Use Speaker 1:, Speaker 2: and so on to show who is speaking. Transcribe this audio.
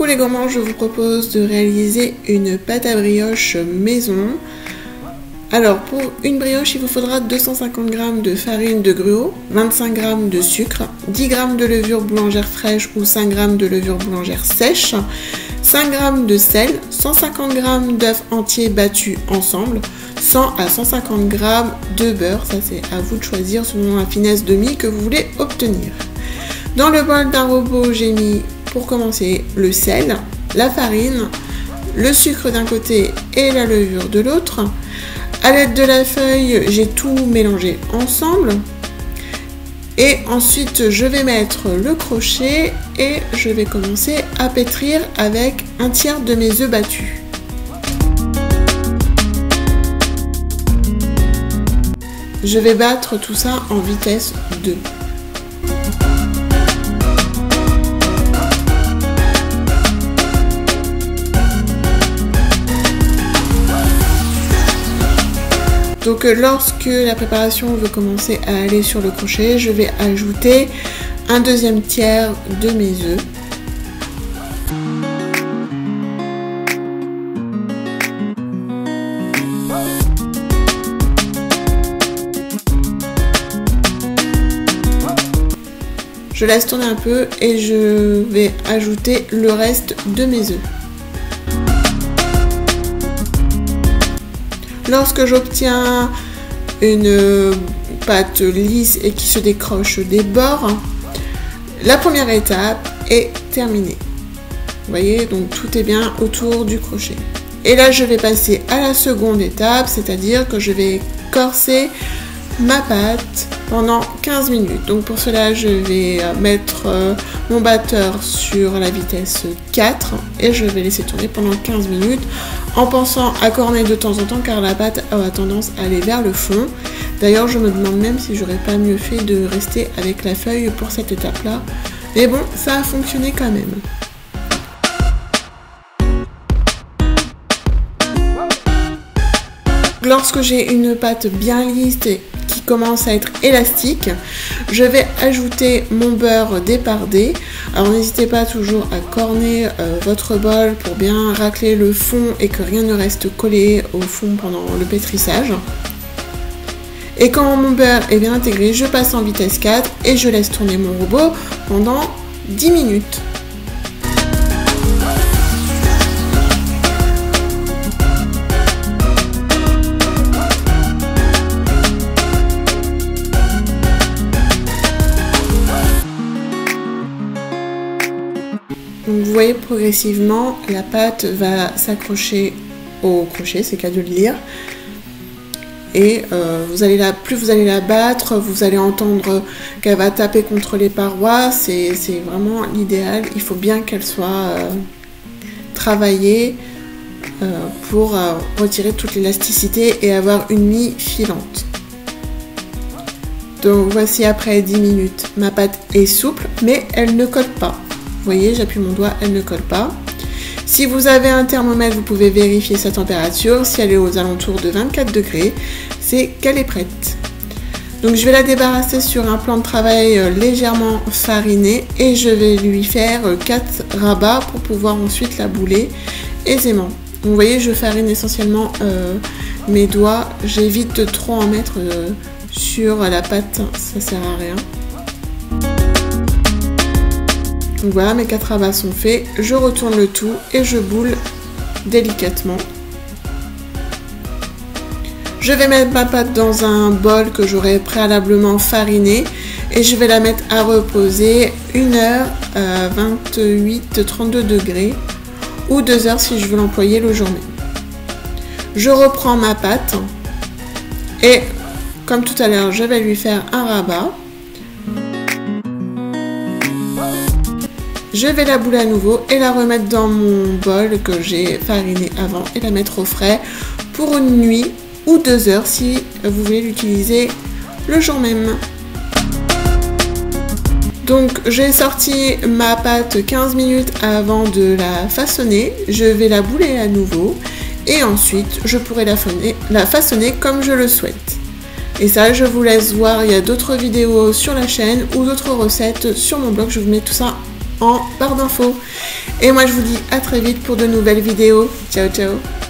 Speaker 1: Coucou les gourmands, je vous propose de réaliser une pâte à brioche maison. Alors pour une brioche, il vous faudra 250 g de farine de gruau, 25 g de sucre, 10 g de levure boulangère fraîche ou 5 g de levure boulangère sèche, 5 g de sel, 150 g d'œufs entiers battus ensemble, 100 à 150 g de beurre, ça c'est à vous de choisir selon la finesse de mie que vous voulez obtenir. Dans le bol d'un robot, j'ai mis pour commencer le sel, la farine, le sucre d'un côté et la levure de l'autre. À l'aide de la feuille, j'ai tout mélangé ensemble. Et ensuite, je vais mettre le crochet et je vais commencer à pétrir avec un tiers de mes œufs battus. Je vais battre tout ça en vitesse 2. Donc lorsque la préparation veut commencer à aller sur le crochet, je vais ajouter un deuxième tiers de mes œufs. Je laisse tourner un peu et je vais ajouter le reste de mes œufs. Lorsque j'obtiens une pâte lisse et qui se décroche des bords, la première étape est terminée. Vous voyez, donc tout est bien autour du crochet. Et là, je vais passer à la seconde étape, c'est-à-dire que je vais corser ma pâte pendant 15 minutes. Donc pour cela, je vais mettre mon batteur sur la vitesse 4 et je vais laisser tourner pendant 15 minutes en pensant à corner de temps en temps car la pâte a tendance à aller vers le fond. D'ailleurs, je me demande même si j'aurais pas mieux fait de rester avec la feuille pour cette étape-là. Mais bon, ça a fonctionné quand même. Lorsque j'ai une pâte bien lisse et qui commence à être élastique, je vais ajouter mon beurre dépardé. Alors n'hésitez pas toujours à corner votre bol pour bien racler le fond et que rien ne reste collé au fond pendant le pétrissage. Et quand mon beurre est bien intégré, je passe en vitesse 4 et je laisse tourner mon robot pendant 10 minutes. Donc vous voyez progressivement la pâte va s'accrocher au crochet, c'est le cas de le lire. Et plus vous allez la battre, vous allez entendre qu'elle va taper contre les parois, c'est vraiment l'idéal. Il faut bien qu'elle soit travaillée pour retirer toute l'élasticité et avoir une mie filante. Donc voici après 10 minutes, ma pâte est souple mais elle ne colle pas. Vous voyez, j'appuie mon doigt, elle ne colle pas. Si vous avez un thermomètre, vous pouvez vérifier sa température. Si elle est aux alentours de 24 degrés, c'est qu'elle est prête. Donc je vais la débarrasser sur un plan de travail légèrement fariné et je vais lui faire 4 rabats pour pouvoir ensuite la bouler aisément. Donc, vous voyez, je farine essentiellement mes doigts. J'évite de trop en mettre sur la pâte, ça sert à rien. Donc voilà, mes 4 rabats sont faits, je retourne le tout et je boule délicatement. Je vais mettre ma pâte dans un bol que j'aurai préalablement fariné et je vais la mettre à reposer 1 heure à 28-32 degrés ou 2 heures si je veux l'employer le jour même. Je reprends ma pâte et comme tout à l'heure, je vais lui faire un rabat. Je vais la bouler à nouveau et la remettre dans mon bol que j'ai fariné avant et la mettre au frais pour une nuit ou 2 heures si vous voulez l'utiliser le jour même. Donc j'ai sorti ma pâte 15 minutes avant de la façonner, je vais la bouler à nouveau et ensuite je pourrai la façonner comme je le souhaite. Et ça, je vous laisse voir, il y a d'autres vidéos sur la chaîne ou d'autres recettes sur mon blog, je vous mets tout ça en barre d'infos. Et moi je vous dis à très vite pour de nouvelles vidéos. Ciao ciao.